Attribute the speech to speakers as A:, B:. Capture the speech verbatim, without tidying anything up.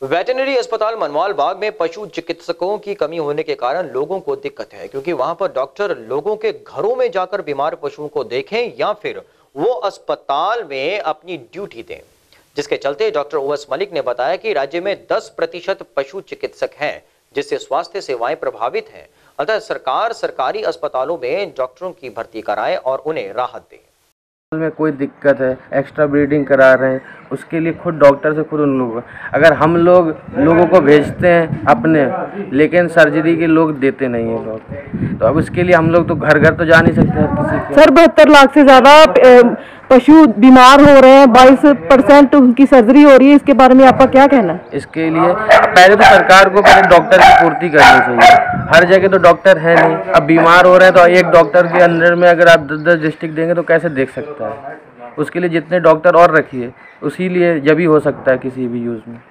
A: Veterinary अस्पताल मनवाल बाग में पशु चिकित्सकों की कमी होने के कारण लोगों को दिक्कत है, क्योंकि वहां पर डॉक्टर लोगों के घरों में जाकर बीमार पशुओं को देखें या फिर वो अस्पताल में अपनी ड्यूटी दें। जिसके चलते डॉक्टर ओवैस मलिक ने बताया कि राज्य में दस प्रतिशत पशु चिकित्सक हैं, जिससे स्वास्थ्य सेवाएं प्रभावित हैं। अतः सरकार सरकारी अस्पतालों में डॉक्टरों की भर्ती कराए और उन्हें राहत दे।
B: में कोई दिक्कत है, एक्स्ट्रा ब्रीडिंग करा रहे हैं, उसके लिए खुद डॉक्टर से खुद उन लोगों अगर हम लोग लोगों को भेजते हैं अपने, लेकिन सर्जरी के लोग देते नहीं हैं लोग, तो अब उसके लिए हम लोग तो घर घर तो जा नहीं सकते हर किसी के।
C: सर बहत्तर लाख से ज़्यादा पशु बीमार हो रहे हैं, बाईस परसेंट उनकी सर्जरी हो रही है, इसके बारे में आपका क्या कहना है?
B: इसके लिए पहले तो सरकार को पहले डॉक्टर की पूर्ति करनी चाहिए। हर जगह तो डॉक्टर है नहीं, अब बीमार हो रहे हैं तो एक डॉक्टर के अंदर में अगर आप दस दस डिस्ट्रिक्ट देंगे तो कैसे देख सकता है? उसके लिए जितने डॉक्टर और रखिए, उसी लिए जब ही हो सकता है किसी भी यूज़ में।